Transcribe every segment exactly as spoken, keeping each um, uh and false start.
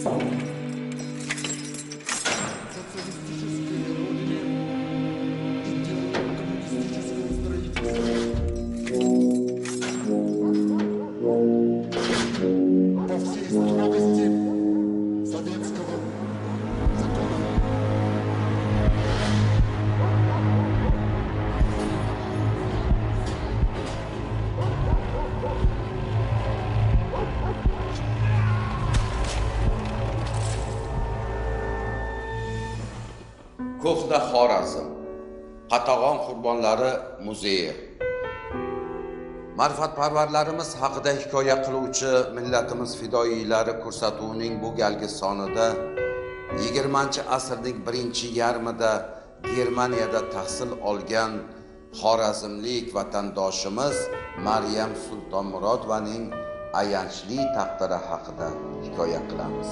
Ko'hna Xorazm Qatag'on qurbonlari muzeyi. Ma'rifatparvarlarimiz haqida hikoya qiluvchi millatimiz fidoyilari ko'rsatuvining bu galgi sonida yigirmanchi asrning birinchi yarmida Germaniyada tahsil olgan xorazmlik vatandoshimiz Maryam Sultonmurodovaning ayanchli taqdiri haqida hikoya qilamiz.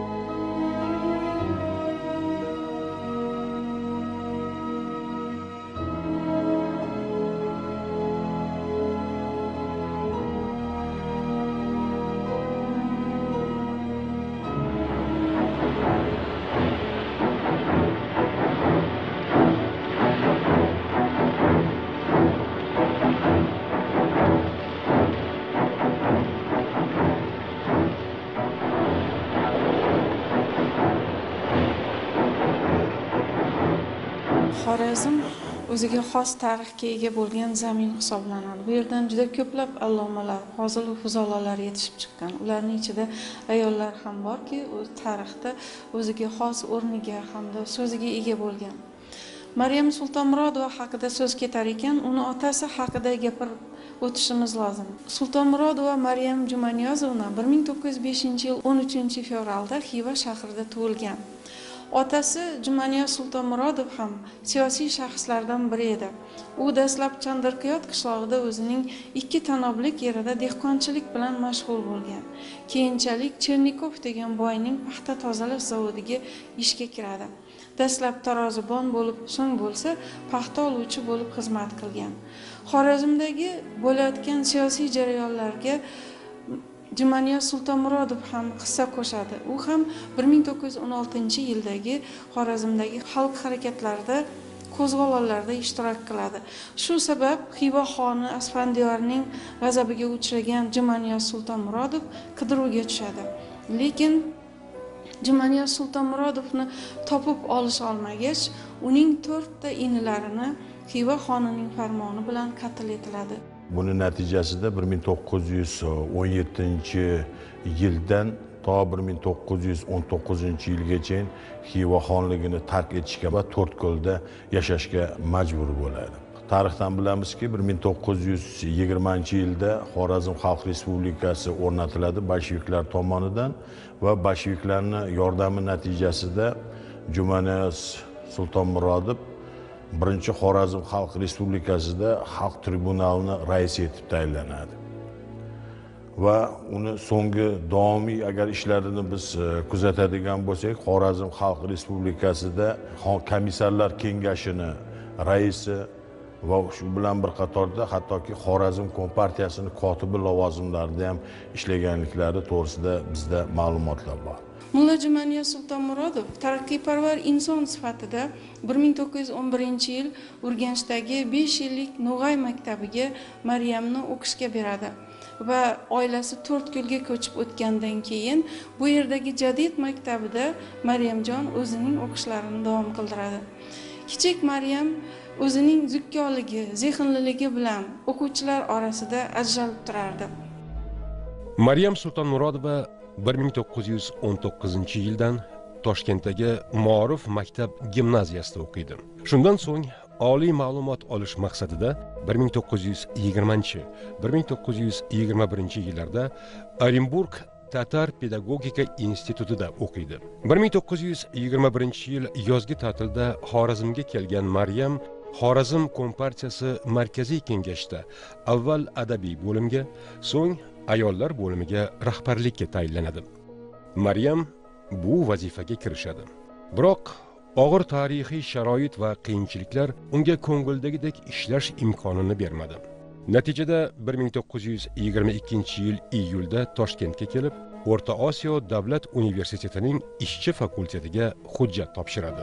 Xorazm o'ziga xos tarixga ega bo'lgan zamin hisoblanadi. Bu yerdan juda ko'plab allomalar, hozil va fuzolalar yetishib chiqqan. Ularning ichida ayollar ham borki, o'z tarixda o'ziga xos o'rniga hamda so'ziga ega bo'lgan. Maryam Sultonmurodova haqida so'z ketar ekan, uni otasi haqida gapirib o'tishimiz lozim. Sultonmurodova Maryam Jumaniyozovna bir ming to'qqiz yuz beshinchi yil o'n uchinchi fevralda Xiva shahrida tug'ilgan. Otasi Jumaniya Sultonmurodov ham siyosiy shaxslardan biri edi. U dastlab Chandirqiyot qishlog'ida o'zining ikki tanoblik yerida dehqonchilik bilan mashg'ul bo'lgan. Keyinchalik Chernikov degan boyning paxta tozalash zavodiga ishga kiradi. Dastlab tarozibon bo'lib, so'ng bo'lsa paxta oluvchi bo'lib xizmat qilgan. Xorazmdagi bo'layotgan siyosiy jarayonlarga Jumaniya Sultonmurodov ham hissa qo'shadi. U ham bir ming to'qqiz yuz o'n oltinchi yildagi Xorazmdagi xalq harakatlarida, qo'zg'olonlarda ishtirok qiladi. Shu sabab Xiva xoni Asfandiyorning g'azabiga uchragan Jumaniya Sultonmurodov qidiruvga tushadi. Lekin Jumaniya Sultonmurodovni topib olish olmagach, uning to'rtta inilarini Xiva xonining farmoni bilan qatl etiladi. Buning natijasida bir ming to'qqiz yuz o'n yettinchi yildan to bir ming to'qqiz yuz o'n to'qqizinchi yilgacha Xiva xonligini tark etishga va To'rtko'lda yashashga majbur bo'ladi. Tarixdan bilamizki, bir ming to'qqiz yuz yigirmanchi yilda Xorazm Xalq Respublikasi o'rnatiladi bolsheviklar tomonidan va bolsheviklarning yordami natijasida Jumaniya Sultonmurodov birinchi Xorazm Xalq Respublikasida Xalq tribunalini raisi etib tayinlanadi. Va uni so'nggi davomiy agar ishlarini biz kuzatadigan bo'lsak, Xorazm Xalq Respublikasida komissarlar kengashining raisi va shu bilan bir qatorda hattoki Xorazm Kompartiyasining kotibi lavozimlarida ham ishlaganliklari to'g'risida bizda ma'lumotlar bor. Mulla Jumaniya Sultonmurodov taraqqiyparvar inson sifatida bir ming to'qqiz yuz o'n birinchi yil Urganchdagi besh yillik No'g'ay maktabiga Maryamni o'qishga beradi va oilasi To'rtko'lga ko'chib o'tgandan keyin bu yerdagi Jadid maktabida Maryamjon o'zining o'qishlarini davom qildiradi. Kichik Maryam o'zining zukkoligi, zehnliligi bilan o'quvchilar orasida ajralib turardi. Maryam Sultonmurodova bir ming to'qqiz yuz o'n to'qqizinchi yildan Toshkentdagi Ma'ruf maktab gimnaziyasida o'qiydi. Shundan so'ng oliy ma'lumot olish maqsadida bir ming to'qqiz yuz yigirmanchi - bir ming to'qqiz yuz yigirma birinchi yillarda Orenburg Tatar pedagogika institutida o'qiydi. bir ming to'qqiz yuz yigirma birinchi yil yozgi ta'tilda Xorazmga kelgan Maryam Xorazm Kompartiyasi markaziy kengashida avval adabiy bo'limga, so'ng ayollar bo'limiga rahbarlikka tayinlanadi. Maryam bu vazifaga kirishadi. Biroq og'ir tarixiy sharoit va qiyinchiliklar unga ko'ngildagidek ishlash imkonini bermadi. Natijada bir ming to'qqiz yuz yigirma ikkinchi yil iyulda Toshkentga kelib, O'rta Osiyo davlat universitetining ishchi fakultetiga hujjat topshiradi.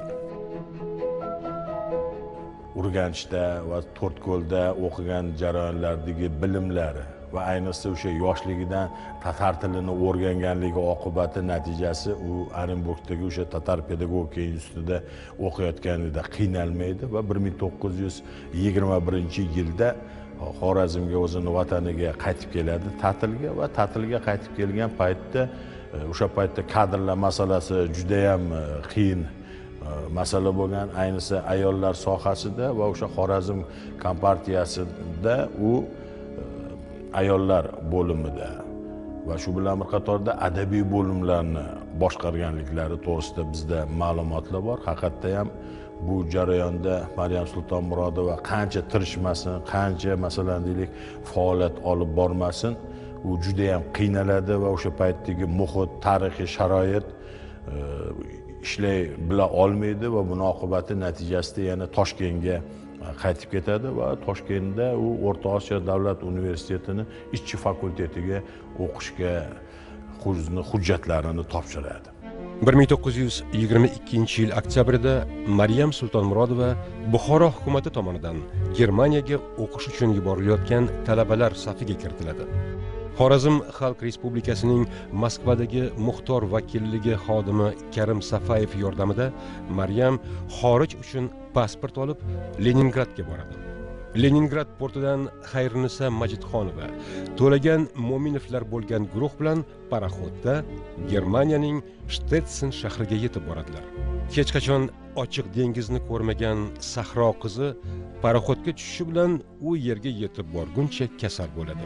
Urganchda va To'rtko'lda o'qigan jarayonlardagi bilimlari va ayniqsa o'sha yoshligidan tatar tilini o'rganganligi oqibati natijasi u Orenburgdagi o'sha tatar pedagogika institutida o'qiyotganida qiynalmaydi va bir ming to'qqiz yuz yigirma birinchi yilda Xorazmga o'zini vataniga qaytib keladi ta'tilga va ta'tilga qaytib kelgan paytda o'sha paytda kadrlar masalasi juda ham qiyin masala bo'lgan, ayniqsa ayollar sohasida va o'sha Xorazm kompartiyasida u ayollar bo'limida va shu bilan bir qatorda adabiy bo'limlarni boshqarganliklari to'g'risida bizda ma'lumotlar bor. Haqiqatda ham bu jarayonda Maryam Sultonmurodova qancha tirishmasin, qancha masalan deylik faoliyat olib bormasin, u juda ham qiynaladi va o'sha paytdagi muhit, tarixiy sharoit ishlay bila olmaydi va buning oqibati natijasida yana Toshkentga qaytib ketadi va Toshkentda u O'rta Osiyo davlat universitetini ishchi fakultetiga o'qishga hujjatlarini topshiradi. bir ming to'qqiz yuz yigirma ikkinchi yil oktyabrida Maryam Sultonmurodova Buxoro hukumati tomonidan Germaniyaga o'qish uchun yuborilayotgan talabalar safiga kiritiladi. Xorazm Xalq Respublikasining Moskvadagi muxtor vakilligi xodimi Karim Safayev yordamida Maryam xorij uchun pasport olib Leningradga boradi. Leningrad portidan Xayrnisa Majidxonova, To'lagan Mo'minovlar bo'lgan guruh bilan paraxodda Germaniyaning Stetsen shahriga yetib boradilar. Hech qachon ochiq dengizni ko'rmagan sahro qizi paraxodga tushishi bilan u yerga yetib borguncha kasal bo'ladi.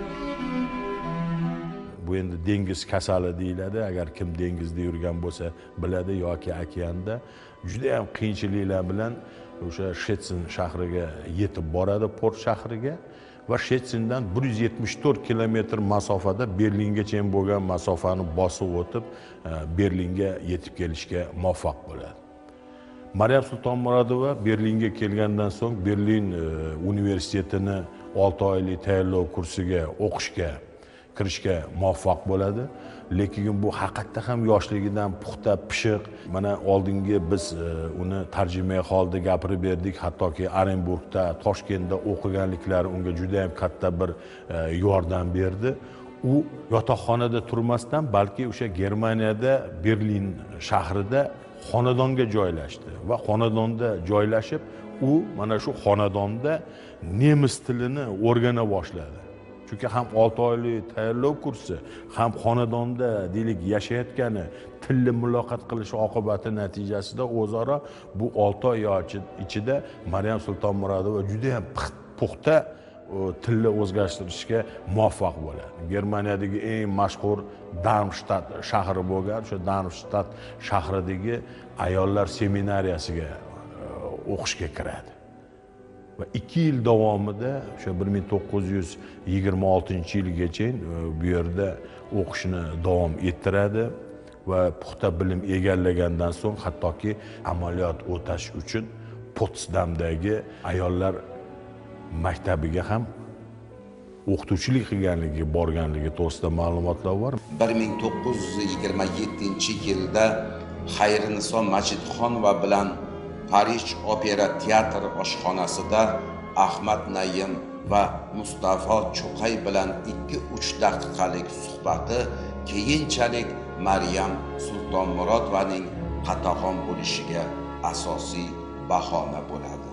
Bu endi dengiz kasali deyiladi. Agar kim dengizda yurgan bo'lsa biladi yoki okeanda juda ham qiyinchiliklar bilan o'sha Stetsen shahriga yetib boradi, port shahriga va Stetsendan bir yuz yetmish to'rt kilometr masofada Berlingacha bo'lgan masofani bosib o'tib Berlinga yetib kelishga muvaffaq bo'ladi. Maryam Sultonmurodova Berlinga kelgandan so'ng Berlin universitetini olti oylik tayyorlov kursiga o'qishga kirishga muvaffaq bo'ladi. Lekin bu haqiqatda ham yoshligidan puxta, pishiq. Mana oldingi biz uni tarjimai holda gapirib berdik, hattoki Orenburgda, Toshkentda o'qiganliklari unga juda ham katta bir yordam berdi. U yotoqxonada turmasdan, balki o'sha Germaniyada Berlin shahrida xonadonga joylashdi va xonadonda joylashib, u mana shu xonadonda nemis tilini o'rgana boshladi. Chunki ham olti oylik tayyorlov kursi, ham xonadonda deylik yashayotgani, tilli muloqot qilish oqibati natijasida o'zaro bu olti oy ichida Maryam Sultonmurodova juda ham puxta tilni o'zgartirishga muvaffaq bo'ladi. Germaniyadagi eng mashhur Darmstadt shahri bo'lgan, o'sha Darmstadt shahridagi ayollar seminariyasiga o'qishga kiradi. Va ikki yil davomida o'sha bir ming to'qqiz yuz yigirma oltinchi yilgacha bu yerda o'qishni davom ettiradi va puxta bilim egallagandan so'ng hattoki amaliyot o'tash uchun Potsdamdagi ayollar maktabiga ham o'qituvchilik qilganligi, borganligi to'g'risida ma'lumotlar bor. bir ming to'qqiz yuz yigirma yettinchi yilda Xayrnisa Majidxonova bilan Parij opera teatri oshxonasida Ahmad Naim va Mustafo Cho'qay bilan ikki uch daqiqalik suhbati keyinchalik Maryam Sultonmurodovaning qatag'on bo'lishiga asosiy bahona bo'ladi.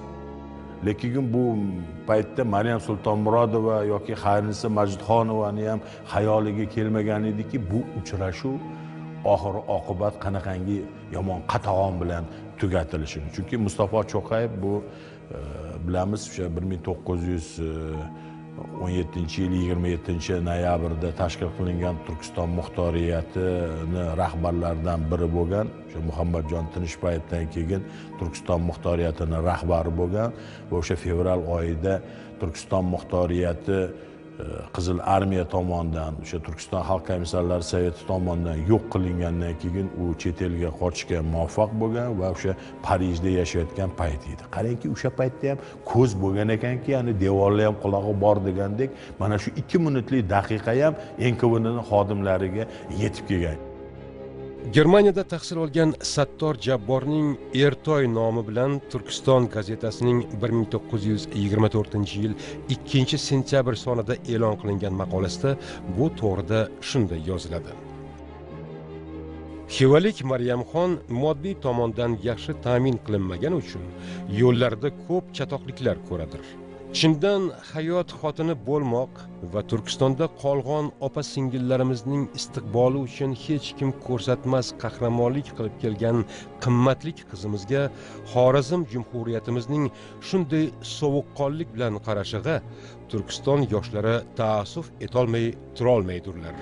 Lekin bu paytda Maryam Sultonmurodova yoki Xayrnisa Majidxonovani ham xayoliga kelmagan ediki, bu uchrashuv oxir oqibat qanaqangi yomon qatag'on bilan tugatilishi. Chunki Mustafo Cho'qayev bu bilamiz o'sha bir ming to'qqiz yuz o'n yettinchi yil yigirma yettinchi noyabrda tashkil qilingan Turkiston muxtoriyatini rahbarlaridan biri bo'lgan, o'sha Muhammadjon Tinchbayevdan keyin Turkiston muxtoriyatining rahbari bo'lgan va o'sha fevral oyida Turkiston muxtoriyati Qizil armiya tomonidan, o'sha Turkiston xalq komissarlari sovet tomonidan yo'q qilingandan keyin u chet elga qochishga muvaffaq bo'lgan va o'sha Parijda yashayotgan payt edi. Qarangki, o'sha paytda ham ko'z bo'lgan ekanki, ya'ni devorlar ham qulog'i bor degandek, mana shu ikki minutlik daqiqa ham N K V N xodimlariga yetib kelgan. Germaniyada tahsil olgan Sattor Jabborning Ertoy nomi bilan Turkiston gazetasining bir ming to'qqiz yuz yigirma to'rtinchi yil ikkinchi sentyabr sonida e'lon qilingan maqolasida bu to'g'rida shunday yoziladi. Xivalik Maryamxon moddiy tomondan yaxshi ta'min qilinmagani uchun yo'llarda ko'p chatoqliklar ko'radir. Chindan hayot xotini bo'lmoq va Turkistonda qolgan opa-singillarimizning istiqboli uchun hech kim ko'rsatmas qahramonlik qilib kelgan qimmatli qizimizga Xorazm Jumhuriyatimizning shunday sovuqqonlik bilan qarashig'iga Turkiston yoshlari ta'assuf etolmay turolmaydirlar.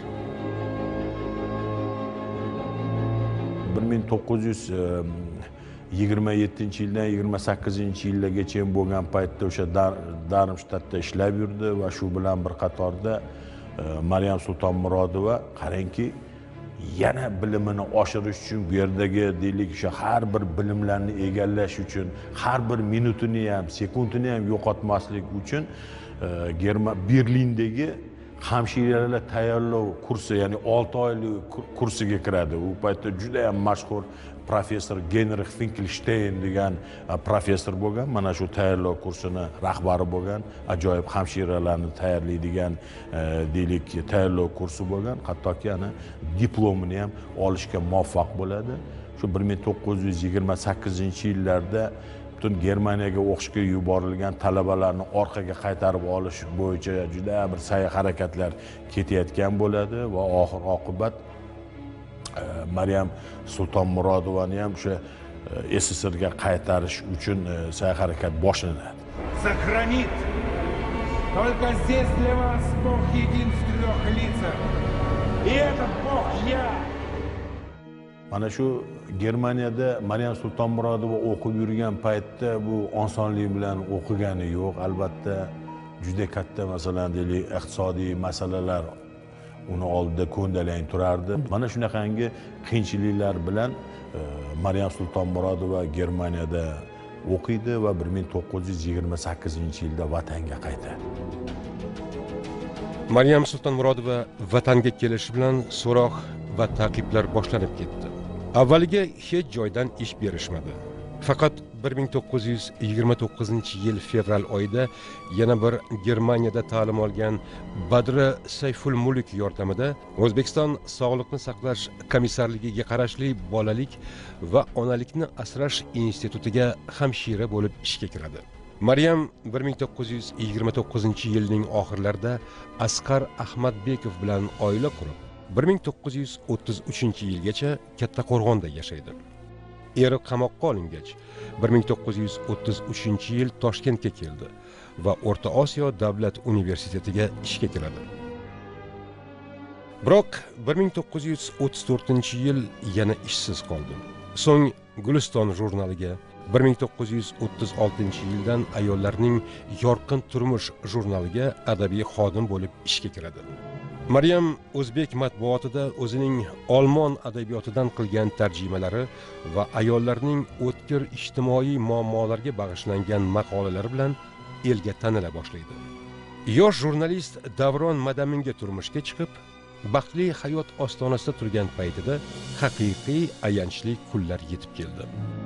bir ming to'qqiz yuz yigirma yettinchi yildan yigirma sakkizinchi yilgacha bo'lgan paytda o'sha Darmstadtda ishlab yurdi va shu bilan bir qatorda Maryam Sultonmurodova qarangki, yana bilimini oshirish uchun bu yerdagi deylik o'sha har bir bilimlarni egallash uchun har bir minutini ham, sekundini ham yo'qotmaslik uchun Berlindagi hamshiralar tayyorlov kursi, ya'ni olti oylik kursiga kiradi. U paytda juda ham mashhur professor Genrix Finkelstein degan professor bo'lgan. Mana shu tayyorlov kursini rahbari bo'lgan, ajoyib hamshiralarni tayyorlaydigan deylik tayyorlov kursi bo'lgan. Hattoki ana diplomini ham olishga muvaffaq bo'ladi. Shu bir ming to'qqiz yuz yigirma sakkizinchi yillarda butun Germaniyaga o'qishga yuborilgan talabalarni orqaga qaytarib olish bo'yicha juda bir sa'y-harakatlar ketayotgan bo'ladi va oxir oqibat Maryam Sultonmurodovani ham o'sha S S R ga qaytarish uchun sa'y-harakat boshlanadi. Сохранит. Только здесь для вас Бог един в трех лицах. И этот Бог я. Mana shu Germaniyada Maryam Sultonmurodova o'qib yurgan paytda bu osonlik bilan o'qigani yo'q. Albatta juda katta masalan deylik iqtisodiy masalalar uni oldida ko'ndalang turardi. Mana shunaqangi qiyinchiliklar bilan Maryam Sultonmurodova Germaniyada o'qiydi va bir ming to'qqiz yuz yigirma sakkizinchi yilda vatanga qaytadi. Maryam Sultonmurodova vatanga kelishi bilan so'roq va ta'qiblar boshlanib ketdi. Avvaliga hech joydan ish berishmadi. Faqat bir ming to'qqiz yuz yigirma to'qqizinchi yil fevral oyida yana bir Germaniyada ta'lim olgan Badra Sayful Mulk yordamida O'zbekiston Sog'liqni saqlash komissarligiga qarashli bolalik va onalikni asrash institutiga hamshira bo'lib ishga kiradi. Maryam bir ming to'qqiz yuz yigirma to'qqizinchi yilning oxirlarida Asqar Ahmadbekov bilan oila qurib, bir ming to'qqiz yuz o'ttiz uchinchi yilgacha Kattaqo'rg'onda yashaydi. Eri qamoqqa olingach, bir ming to'qqiz yuz o'ttiz uchinchi yil Toshkentga keldi va O'rta Osiyo davlat universitetiga ishga kiradi. Biroq bir ming to'qqiz yuz o'ttiz to'rtinchi yil yana ishsiz qoldi. So'ng Guliston jurnaliga, bir ming to'qqiz yuz o'ttiz oltinchi yildan Ayollarning yorqin turmush jurnaliga adabiy xodim bo'lib ishga kiradi. Maryam o'zbek matbuotida o'zining olmon adabiyotidan qilgan tarjimalari va ayollarning o'tkir ijtimoiy muammolarga bag'ishlangan maqolalari bilan elga tanila boshlaydi. Yosh jurnalist Davron Madaminga turmushga chiqib, baxtli hayot ostonasida turgan paytida haqiqiy ayanchli kunlar yetib keldi.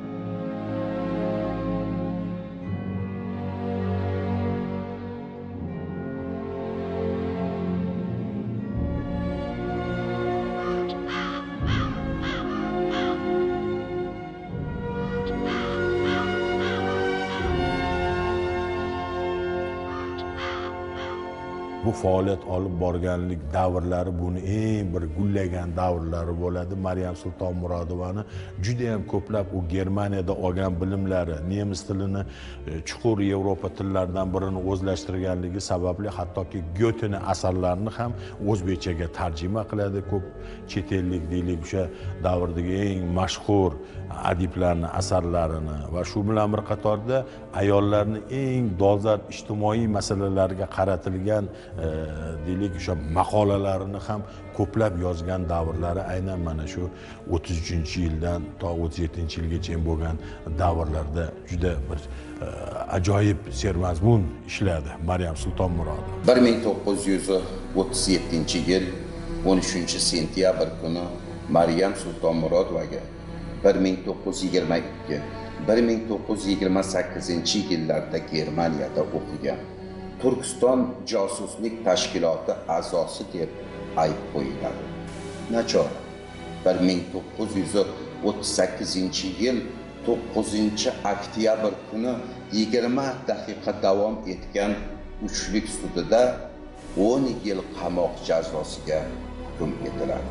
Bu faoliyat olib borganlik davrlari buni eng bir gullagan davrlari bo'ladi. Maryam Sultonmurodovani juda ham ko'plab u Germaniyada olgan bilimlari, nemis tilini chuqur Yevropa tillaridan birini o'zlashtirganligi sababli hattoki Goethening asarlarini ham o'zbekchaga tarjima qiladi. Ko'p chet ellik deylik o'sha davrdagi eng mashhur adiblarning asarlarini va shu bilan bir qatorda ayollarning eng dolzarb ijtimoiy masalalarga qaratilgan deylik o'sha maqolalarini ham ko'plab yozgan davrlari aynan mana shu o'ttiz uchinchi yildan to o'ttiz yettinchi yilgacha bo'lgan davrlarda juda bir ajoyib sermazmun ishladi Maryam Sultonmurodova. bir ming to'qqiz yuz o'ttiz yettinchi yil o'n uchinchi sentyabr kuni Maryam Sultonmurodovaga bir ming to'qqiz yuz yigirma ikki bir ming to'qqiz yuz yigirma sakkizinchi yillarda Germaniyada o'qigan Turkiston josuslik tashkiloti a'zosi deb ayb qo'yiladi. Nachora bir ming to'qqiz yuz o'ttiz sakkizinchi yil to'qqizinchi oktyabr kuni yigirma daqiqa davom etgan uchlik sudida o'n yil qamoq jazosiga hukm etiladi.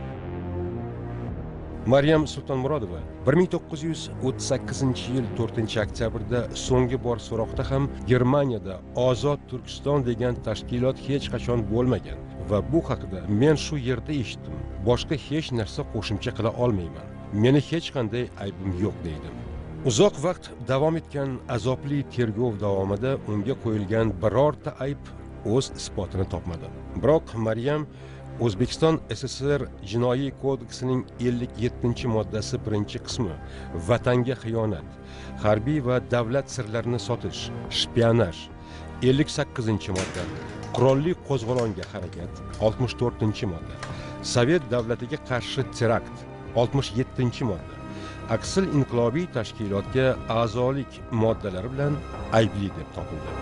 Maryam Sultonmurodova bir ming to'qqiz yuz o'ttiz sakkizinchi yil to'rtinchi oktyabrda so'nggi bor so'roqda ham Germaniyada Ozod Turkiston degan tashkilot hech qachon bo'lmagan va bu haqida men shu yerda eshitdim. Boshqa hech narsa qo'shimcha qila olmayman. Meni hech qanday aybim yo'q deydi. Uzoq vaqt davom etgan azobli tergov davomida unga qo'yilgan birorta ayb o'z isbotini topmadi. Biroq Maryam O'zbekiston S S R Jinoiy kodeksining ellik yettinchi moddasi birinchi qismi vatanga xiyonat, harbiy va davlat sirlarini sotish, shpionaj, ellik sakkizinchi modda, qurolli qo'zg'olonga harakat, oltmish to'rtinchi modda, Sovet davlatiga qarshi terakt, oltmish yettinchi modda, aksil inqilobiy tashkilotga a'zolik moddalari bilan aybli deb topildi.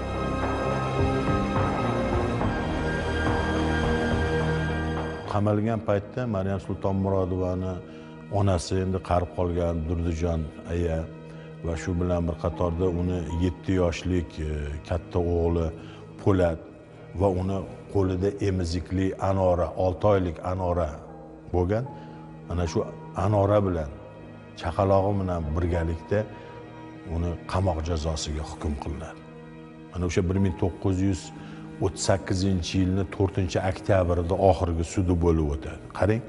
Qamalgan paytda Maryam Sultonmurodovani onasi endi qarib qolgan Durdijon aya va shu bilan bir qatorda uni yetti yoshlik katta o'g'li Po'lat va uni qo'lida emizikli Anora, olti oylik Anora bo'lgan. Mana shu Anora bilan chaqalog'i bilan birgalikda uni qamoq jazosiga hukm qilinadi. Mana o'sha bir ming to'qqiz yuz o'ttiz sakkizinchi yilning to'rtinchi oktyabrida oxirgi sudi bo'lib o'tadi. Qarang,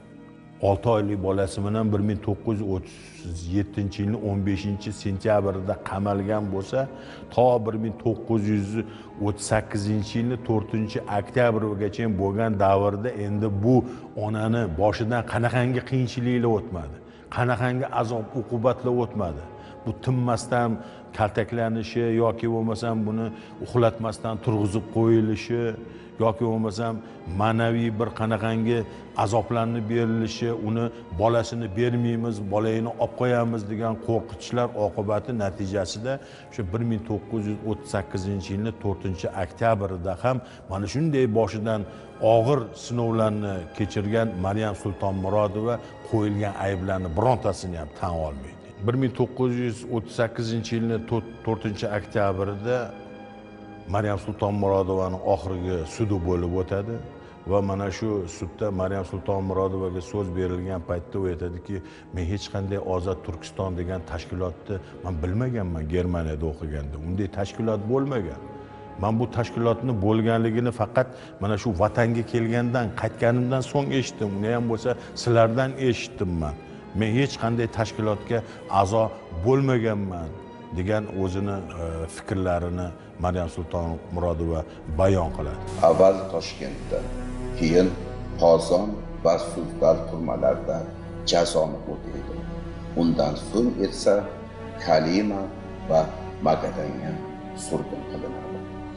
olti oylik bolasi bilan bir ming to'qqiz yuz o'ttiz yettinchi yilning o'n beshinchi sentyabrida qamalgan bo'lsa, to bir ming to'qqiz yuz o'ttiz sakkizinchi yilning to'rtinchi oktyabrigacha bo'lgan davrda endi bu onani boshidan qanaqangi qiyinchiliklar o'tmadi, qanaqangi azob uqubatlar o'tmadi. Bu tinmasdan kaltaklanishi yoki bo'lmasam buni uxlatmasdan turg'izib qo'yilishi yoki bo'lmasam ma'naviy bir qanaqangi azoblarni berilishi, uni bolasini bermaymiz, bolangni olib qo'yamiz degan qo'rqitishlar oqibati natijasida o'sha bir ming to'qqiz yuz o'ttiz sakkizinchi yilning to'rtinchi oktyabrida ham mana shunday boshidan og'ir sinovlarni kechirgan Maryam Sultonmurodova qo'yilgan ayblarni birontasini ham tan olmaydi. bir ming to'qqiz yuz o'ttiz sakkizinchi yilning to'rtinchi oktyabrida Maryam Sultonmurodovaning oxirgi sudi bo'lib o'tadi va mana shu sudda Maryam Sultonmurodovaga so'z berilgan paytda u aytadiki, men hech qanday Ozod Turkiston degan tashkilotni men bilmaganman Germaniyada o'qiganda. Unday tashkilot bo'lmagan. Men bu tashkilotni bo'lganligini faqat mana shu vatanga kelgandan, qaytganimdan so'ng eshitdim. Uni ham bo'lsa sizlardan eshitdim men. Men hech qanday tashkilotga a'zo bo'lmaganman degan o'zini fikrlarini Maryam Sultonmurodova bayon qiladi. Avval Toshkentda, keyin Qozon va Suzdal turmalarida jazoni o'taydi. Undan so'ng esa Kalima va Magadanga surgun qilinadi.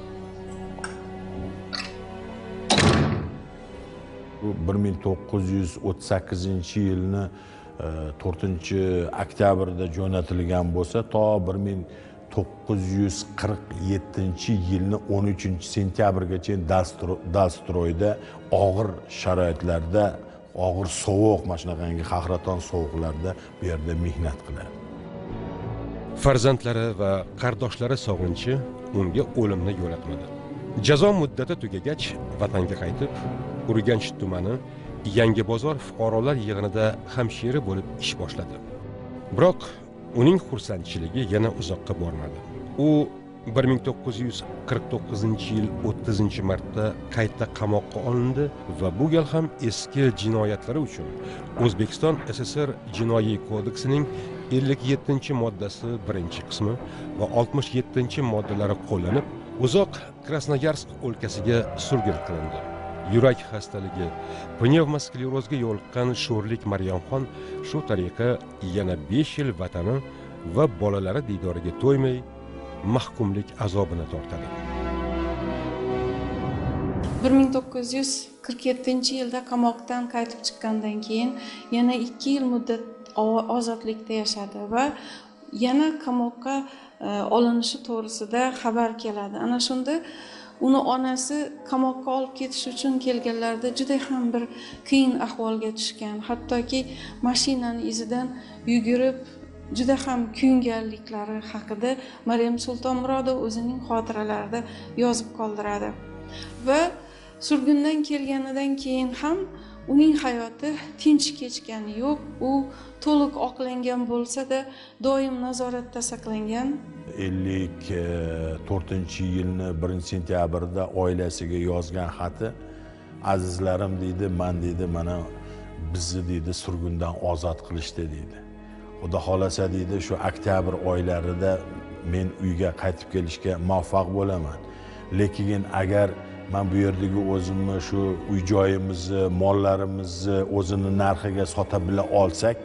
Bu bir ming to'qqiz yuz o'ttiz sakkizinchi yilni to'rtinchi oktyabrda jo'natilgan bo'lsa, to bir ming to'qqiz yuz qirq yettinchi yilning o'n uchinchi sentyabrgacha Dalstroyda og'ir sharoitlarda, og'ir sovuq, mana shunaqangi qahraton sovuqlarda bu yerda mehnat qiladi. Farzandlari va qardoshlari sog'inchi unga o'limni yo'latmadi. Jazo muddati tugagach, vatanga qaytib, Urganch tumani Yangi bozor fuqarolar yig'inida hamshira bo'lib ish boshladi. Biroq uning xursandchiligi yana uzoqqa bormadi. U bir ming to'qqiz yuz qirq to'qqizinchi yil o'ttizinchi martda qayta qamoqqa olindi va bu gal ham eski jinoyatlari uchun O'zbekiston S S R Jinoiy kodeksining ellik yettinchi moddasi birinchi qismi va oltmish yettinchi moddalari qo'llanib uzoq Krasnoyarsk o'lkasiga surgun qilindi. Yurak xastaligi, pnevmosklerozga yo'liqqan sho'rlik Maryamxon shu tariqa yana besh yil vatani va bolalari diydoriga to'ymay, mahkumlik azobini tortadi. bir ming to'qqiz yuz qirq yettinchi yilda qamoqdan qaytib chiqqandan keyin yana ikki yil muddat ozodlikda yashadi va yana qamoqqa olinishi to'g'risida xabar keladi. Ana shunda uni onasi qamoqqa olib ketish uchun kelganlarida juda ham bir qiyin ahvolga tushgan. Hattoki mashinani izidan yugurib juda ham kuyunganliklari haqida Maryam Sultonmurodova o'zining xotiralarida yozib qoldiradi. Va surgundan kelganidan keyin ham uning hayoti tinch kechgani yo'q. U to'liq oqlangan bo'lsa-da, doim nazoratda saqlangan. ellik to'rtinchi yilni birinchi sentyabrda oilasiga yozgan xati: azizlarim deydi, men deydi, mana bizni deydi surgundan ozod qilishdi deydi. Xudo xolasa deydi, shu oktyabr oylarida men uyga qaytib kelishga muvaffaq bo'laman. Lekin agar men bu yerdagi o'zimni shu uy joyimizni, mollarimizni o'zini narxiga sota bila olsak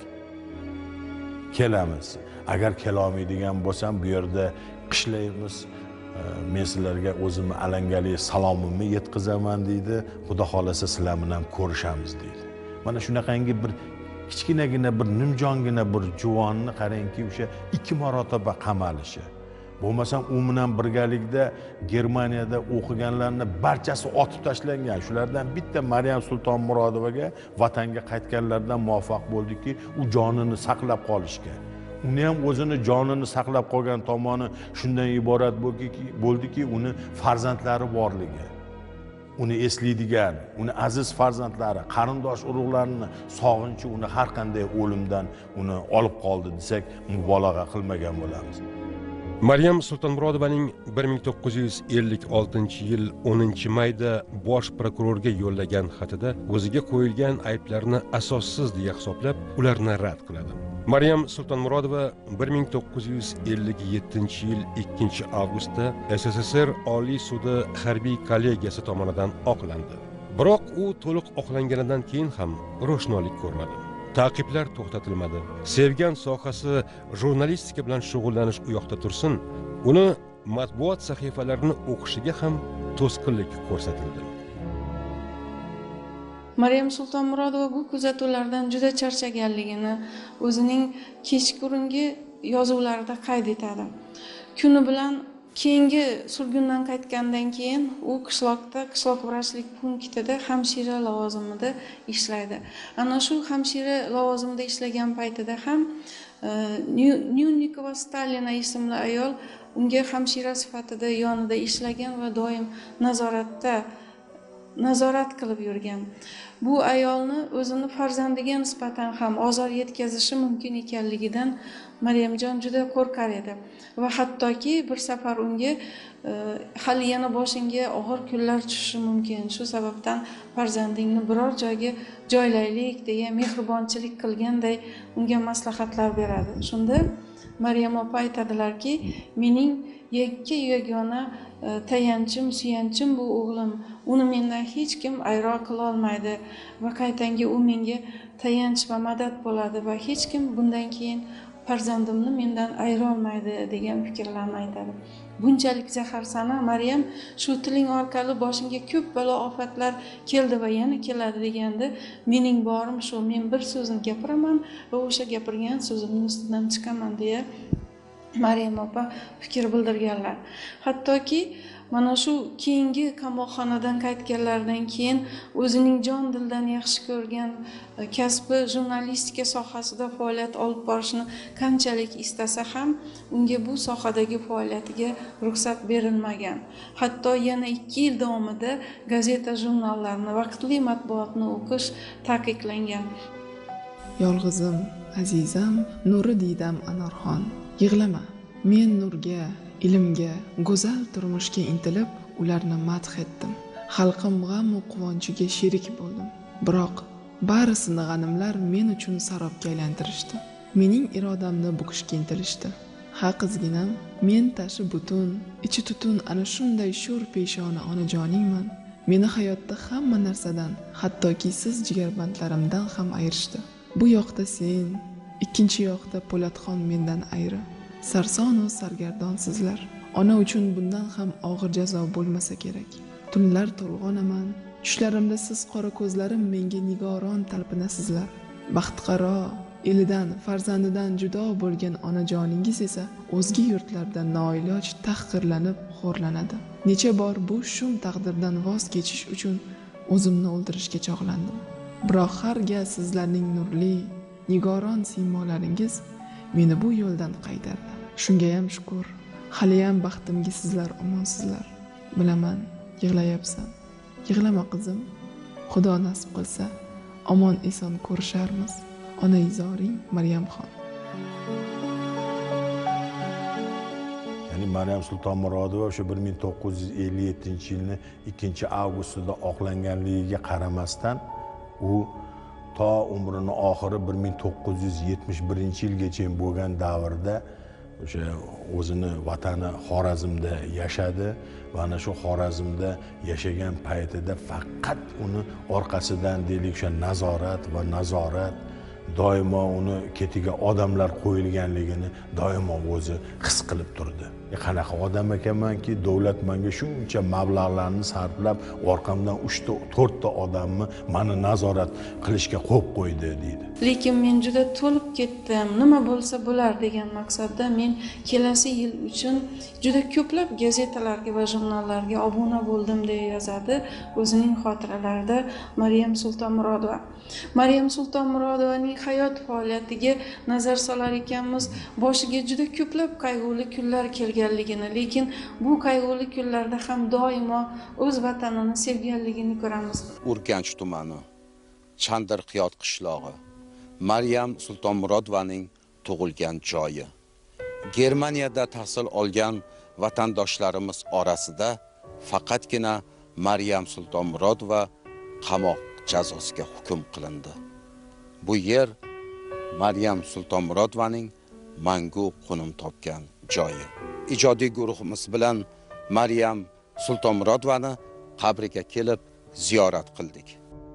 kelamiz. Agar kela olmaydigan bo'lsam, bu yerda qishlaymiz. Men sizlarga o'zimni alangali salomimni yetkazaman deydi. Xudo xolasa sizlar bilan ko'rishamiz deydi. Mana shunaqangi bir kichkinagina bir nimjongina bir juvonni qarangki, o'sha ikki marotaba qamalishi. Bo'lmasam u bilan birgalikda Germaniyada o'qiganlarni barchasi otib tashlangan. Shulardan bitta Maryam Sultonmurodovaga vatanga qaytganlardan muvaffaq bo'ldiki, u jonini saqlab qolishga. Uni ham o'zini jonini saqlab qolgan tomoni shundan iborat bo'ldiki, uni farzandlari borligi, uni eslaydigan, uni aziz farzandlari, qarindosh urug'larini sog'inchi uni har qanday o'limdan uni olib qoldi desak, mubolag'a qilmagan bo'lamiz. Maryam Sultonmurodovaning bir ming to'qqiz yuz ellik oltinchi yil o'ninchi mayda bosh prokurorga yo'llagan xatida o'ziga qo'yilgan ayblarni asossiz deya hisoblab, ularni rad qiladi. Maryam Sultonmurodova bir ming to'qqiz yuz ellik yettinchi yil ikkinchi avgustda S S S R Oliy sudi harbiy kollegiyasi tomonidan oqlandi. Biroq u to'liq oqlanganidan keyin ham ro'shnolik ko'rmadi. Ta'qiblar to'xtatilmadi. Sevgan sohasi jurnalistika bilan shug'ullanish u yoqda tursin, uni matbuot sahifalarini o'qishiga ham to'sqinlik ko'rsatildi. Maryam Sultonmurodova bu kuzatuvlardan juda charchaganligini o'zining kechqurungi yozuvlarida qayd etadi. Kuni bilan keyingi surgundan qaytgandan keyin u qishloqda, qishloq vrachlik punktida hamshira lavozimida ishlaydi. Ana shu hamshira lavozimida ishlagan paytida ham Nyunnikova Stalina ismli ayol unga hamshira sifatida yonida ishlagan va doim nazoratda nazorat qilib yurgan. Bu ayolni o'zini farzandiga nisbatan ham ozor yetkazishi mumkin ekanligidan Maryamjon juda qo'rqar edi va hattoki bir safar unga hali yana boshingga og'ir kunlar tushishi mumkin. Shu sababdan farzandingni biror joyga joylaylik deya mehribonchilik qilganday unga maslahatlar beradi. Shunda Maryam opa aytadilarki, mening yakka yagona tayanchim, suyanchim bu o'g'lim. Uni mendan hech kim ayro qila olmaydi va qaytangi u menga tayanch va madad bo'ladi va hech kim bundan keyin farzandimni mendan ayira olmaydi degan fikrlarni aytadi. Bunchalik zaharsana Maryam shu tiling orqali boshingga ko'p balo ofatlar keldi va yana keladi deganda, mening borim shu, men bir so'zni gapiraman va o'sha gapirgan so'zimning ustidan chiqaman deya Maryam opa fikr bildirganlar. Hattoki mana shu keyingi qamoqxonadan qaytganlaridan keyin o'zining jon dildan yaxshi ko'rgan kasbi jurnalistika sohasida faoliyat olib borishni qanchalik istasa ham unga bu sohadagi faoliyatiga ruxsat berilmagan. Hatto yana ikki yil davomida gazeta jurnallarni, vaqtli matbuotni o'qish taqiqlangan. Yolg'izim, azizam, nuri diydam Anorxon, yig'lama. Men nurga, ilmga, go'zal turmushga intilib, ularni madh etdim. Xalqim g'am va quvonchiga sherik bo'ldim. Biroq barisini g'animlar men uchun sarobga aylantirishdi. Mening irodamni bukishga intilishdi. Ha qizginam, men tashi butun, ichi tutun ana shunday sho'r peshona onajoningman. Meni hayotda hamma narsadan, hattoki siz jigarbandlarimdan ham ayirishdi. Bu yoqda sen, ikkinchi yoqda Po'latxon mendan ayri. Sarson va sargardon sizlar. Ona uchun bundan ham og'ir jazo bo'lmasa kerak. Tunlar to'lg'onaman, tushlarimda siz qora ko'zlarim menga nigoron talpinasizlar. Baxtqaro elidan, farzandidan judo bo'lgan onajoningiz esa o'zga yurtlarda noiloj tahqirlanib, xo'rlanadi. Necha bor bu shum taqdirdan voz kechish uchun o'zimni o'ldirishga chog'landim. Biroq har gal sizlarning nurli, nigoron siymolaringiz meni bu yo'ldan qaytardi. Shunga ham shukr. Hali ham baxtimga sizlar omonsizlar. Bilaman, yig'layapsan. Yig'lama qizim. Xudo nasib qilsa, omon eson ko'risharmiz. Onayizoring Maryamxon. Ya'ni Maryam Sultonmurodova o'sha bir ming to'qqiz yuz ellik yettinchi yilni ikkinchi avgustida oqlanganligiga qaramasdan, u to umrining oxiri bir ming to'qqiz yuz yetmish birinchi yilgacha bo'lgan davrda o'sha o'zini vatani Xorazmda yashadi va ana shu Xorazmda yashagan paytida faqat uni orqasidan deylik o'sha nazorat va nazorat doimo uni ketiga odamlar qo'yilganligini doimo o'zi his qilib turdi. Qanaqa odam ekanmanki, davlat menga shuncha mablag'larni sarflab, orqamdan uchta to'rtta odamni meni nazorat qilishga qo'yib qo'ydi deydi. Lekin men juda to'lib ketdim. Nima bo'lsa bo'lar degan maqsadda men kelasi yil uchun juda ko'plab gazetalarga va jurnallarga obuna bo'ldim deb yozadi o'zining xotiralarida Maryam Sultonmurodova. Maryam Sultonmurodovaning hayot faoliyatiga nazar solar ekanmiz, boshiga juda ko'plab qayg'uli kunlar kelganligini, lekin bu qayg'uli kunlarda ham doimo o'z vatanini sevganligini ko'ramiz. Urganch tumani, Chandirqiyot qishlog'i, Maryam Sultonmurodovaning tug'ilgan joyi. Germaniyada tahsil olgan vatandoshlarimiz orasida faqatgina Maryam Sultonmurodova qamoq jazosiga hukm qilindi. Bu yer Maryam Sultonmurodovaning mangu qo'nim topgan joyi. Ijodiy guruhimiz bilan Maryam Sultonmurodovani qabriga kelib ziyorat qildik.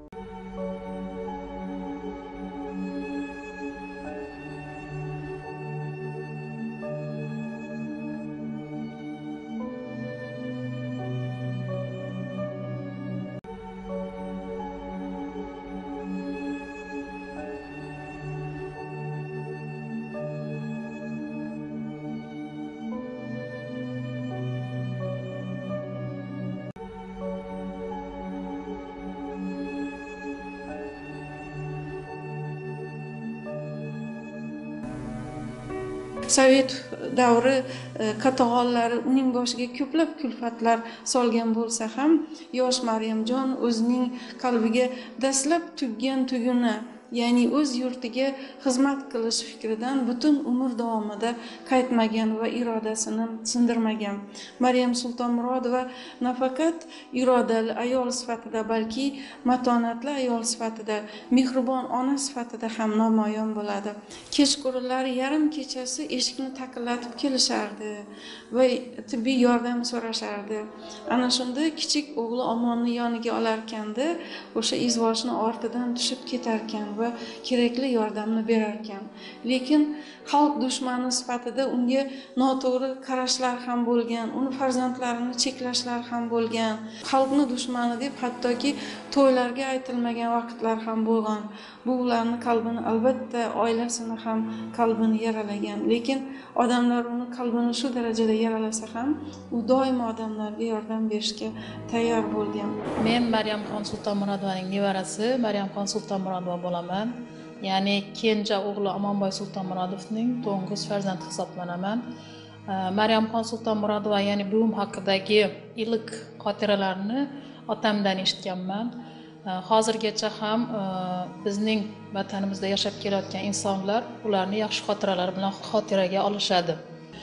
Sovet davri qatag'onlari uning boshiga ko'plab kulfatlar solgan bo'lsa ham, yosh Maryamjon o'zining qalbiga dastlab tuggan tuguni, ya'ni o'z yurtiga xizmat qilish fikridan butun umr davomida qaytmagan va irodasini sindirmagan. Maryam Sultonmurodova nafaqat irodali ayol sifatida, balki matonatli ayol sifatida, mehribon ona sifatida ham namoyon bo'ladi. Kechqurunlari yarim kechasi eshikni taqillatib kelishardi va tibbiy yordam so'rashardi. Ana shunda kichik o'g'li Omonni yoniga olarkanda, o'sha izvoshni ortidan tushib ketarkan va kerakli yordamni berarkan. Lekin xalq dushmani sifatida unga noto'g'ri qarashlar ham bo'lgan, uni farzandlarini cheklashlar ham bo'lgan. Xalqni dushmani deb hattoki to'ylarga aytilmagan vaqtlar ham bo'lgan. Bu ularning qalbini, albatta oilasini ham qalbini yaralagan. Lekin odamlar uni qalbini shu darajada yaralasa ham, u doimo odamlarga yordam berishga tayyor bo'lgan. Men Maryamxon Sultonmurodovaning nevarasi, Maryamxon Sultonmurodova bo'laman. Ya'ni kenja o'g'li Omonboy Sultonmurodovning to'ng'iz farzandi hisoblanaman. Maryamxon Sultonmurodova, ya'ni buvim haqidagi iliq xotiralarni otamdan eshitganman. Hozirgacha ham bizning vatanimizda yashab kelayotgan insonlar ularni yaxshi xotiralari bilan xotiraga olishadi.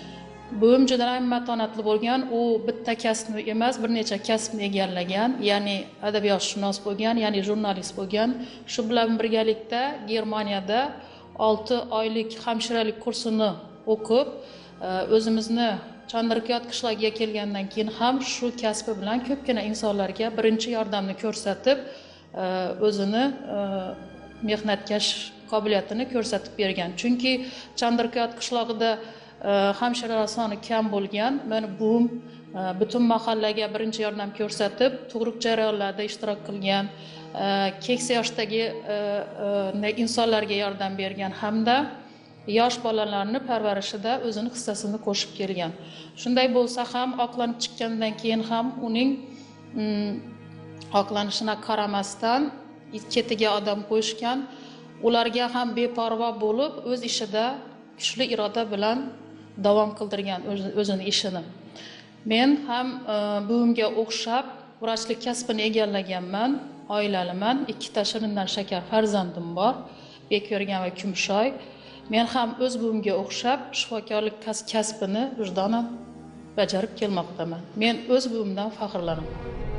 Buvim juda ham matonatli bo'lgan, u bitta kasbni emas, bir necha kasbni egallagan, ya'ni adabiyotshunos bo'lgan, ya'ni jurnalist bo'lgan. Shu bilan birgalikda Germaniyada olti oylik hamshiralik kursini o'qib, o'zimizni Chandirkuyot qishlog'iga kelgandan keyin ham shu kasbi bilan ko'pgina insonlarga birinchi yordamni ko'rsatib, o'zini mehnatkash qobiliyatini ko'rsatib bergan. Chunki Chandirkuyot qishlog'ida hamshiralar soni kam bo'lgan. Mana buvim butun mahallaga birinchi yordam ko'rsatib, tug'ruq jarayonlarida ishtirok qilgan, keksa yoshdagi insonlarga yordam bergan hamda yosh bolalarni parvarishida o'zini hissasini qo'shib kelgan. Shunday bo'lsa ham oqlanib chiqqandan keyin ham uning oqlanishine qaramasdan ketiga odam qo'yishgan, ularga ham beparvo bo'lib o'z ishida kuchli iroda bilan davom qildirgan o'zini ishini. Men ham buvimga o'xshab vrachlik kasbini egallaganman, oilaliman, ikkita shirindan shakar farzandim bor, Bekvergan va Kumshoy. Men ham o'z buvimga o'xshab shifokorlik kasbini vijdonan bajarib kelmoqdaman. Men o'z buvimdan faxrlanaman.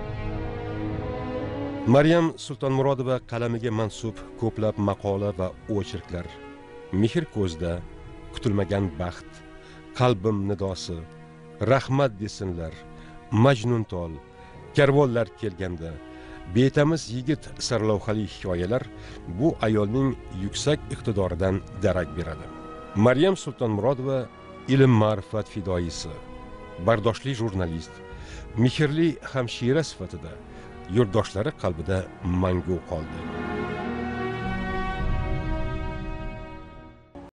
Maryam Sultonmurodova qalamiga mansub ko'plab maqola va ocherklar, Mehr ko'zda, Kutilmagan baxt, Qalbim nidosi, Rahmat desinlar, Majnuntol, Karvonlar kelganda, Betamiz yigit sarlavhali hikoyalar bu ayolning yuksak iqtidoridan darak beradi. Maryam Sultonmurodova ilm ma'rifat fidoyisi, bardoshli jurnalist, mehrli hamshira sifatida yurtdoshlari qalbida mangu qoldi.